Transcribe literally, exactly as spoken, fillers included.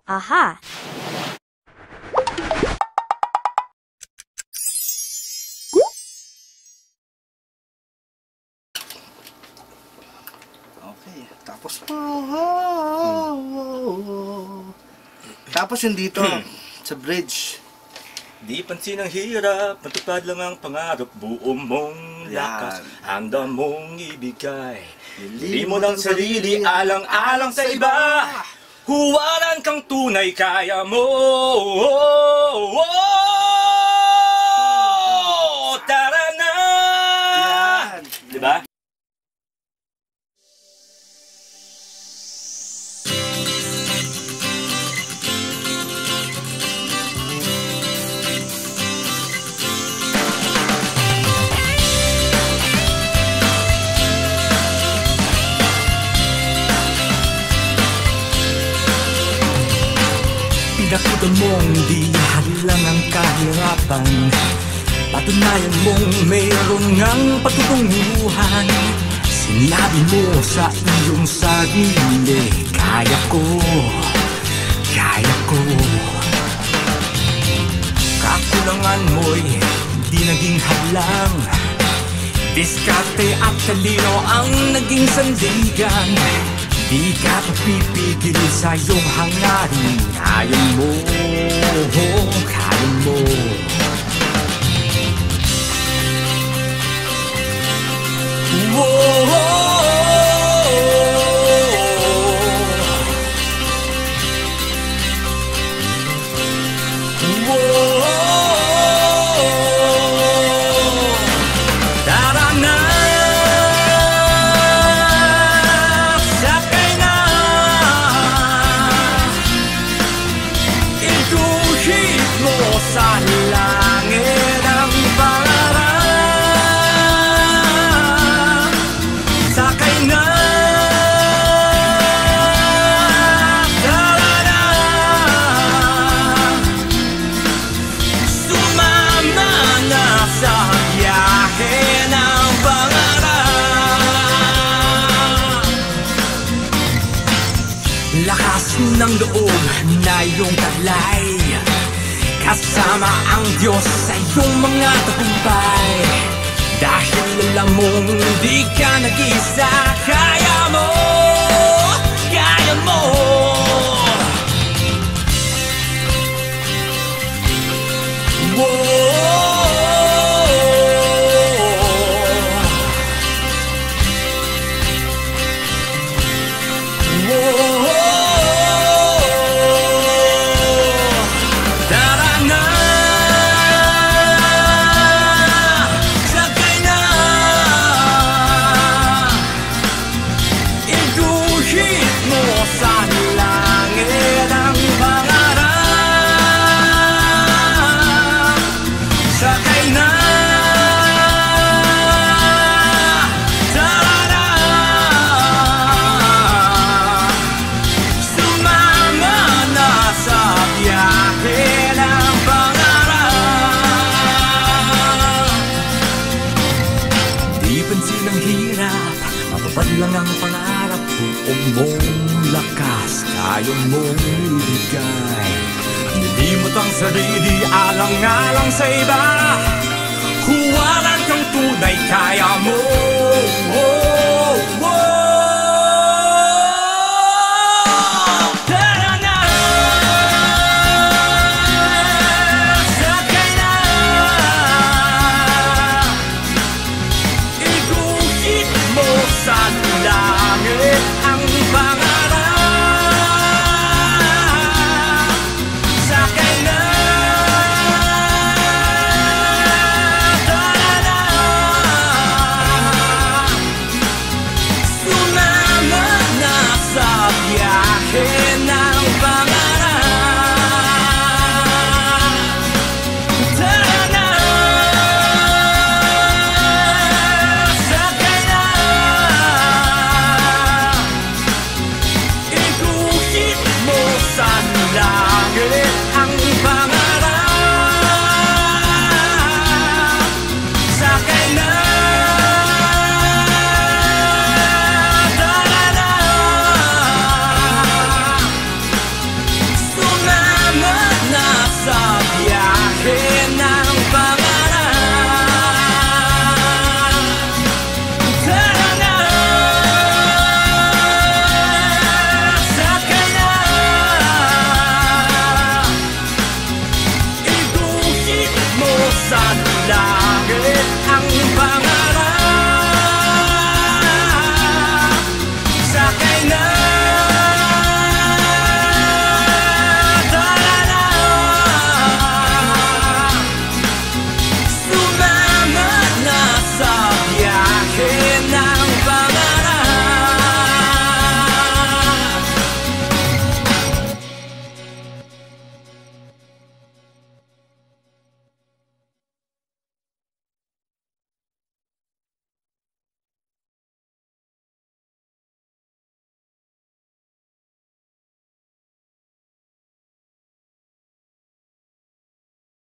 Aha! Okay, tapos hmm. Tapos yung dito sa bridge. Di pansin ang hirap, matupad lang ang pangarap, buo mong lakas, handa mong ibigay. Hindi mo ng sarili, alang-alang sa iba, huwaran kang tunay, kaya mo. Tara na! Diba? Pinakutan mong di hadlang ang kahirapan, patunayan mong mayroon ngang patutunguhan. Sinabi mo sa iyong sarili, kaya ko, kaya ko. Kakulangan mo'y di naging hadlang, diskarte at talino ang naging sandigan. Di ka papipigil sa iyong hangarin, kaya mo, kaya mo. Whoa! Sa langit ang pangarap, sakay na, tara na, sumama na sa biyahe ng pangarap. Lakas ng loob na iyong taglay, kasama ang Diyos sa iyong mga tagumpay. Dahil alam mong di ka nag-isa, kaya mo, kaya mo. Whoa! Lang ang pangarap, buong mong lakas, kaya mong ibigay. Nilimot ang sarili, alang-alang sa iba, huwaran kang tunay, kaya mo. Oh, oh. Iguhit mo sa